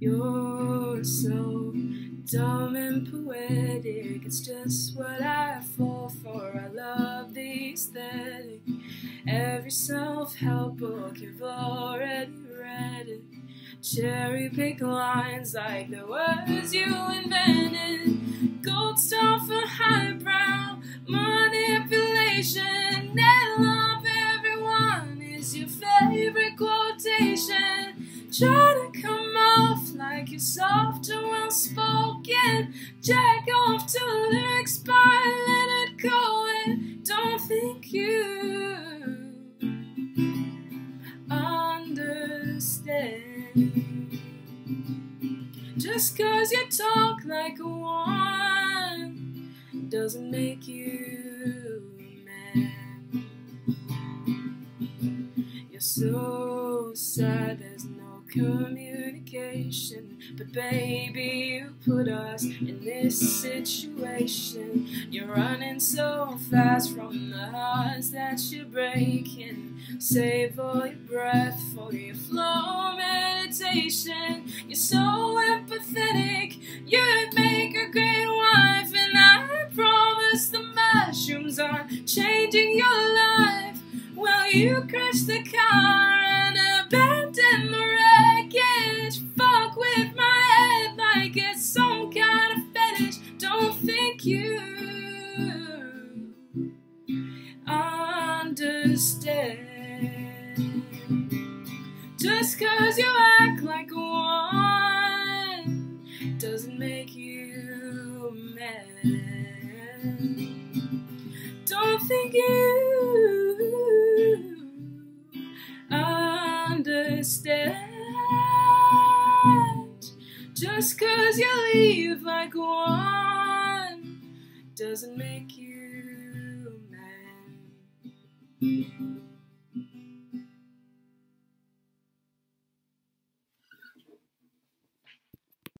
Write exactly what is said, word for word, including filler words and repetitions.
You're so dumb and poetic, it's just what I fall for. I love the aesthetic. Every self-help book you've already read it. Cherry pick lines like the words you invented. Gold star for highbrow manipulation. They love everyone is your favorite quotation. Try to come off like you're soft and well-spoken. Jack off to lyrics by Leonard Cohen. Don't think you understand. Just cause you talk like one doesn't make you mad. You're so sad there's no communication, but baby, you put us in this situation. You're running so fast from the hearts that you're breaking. Save all your breath for your flow meditation. You're so empathetic, you'd make a great wife, and I promise the mushrooms are changing your life. Well, you crashed the car and abandoned the wreckage. Fuck with my head like it's some kind of fetish. Don't think you understand. Just cause you act like one doesn't make you mad. Don't think you understand. Just cause you leave like one doesn't make you mad.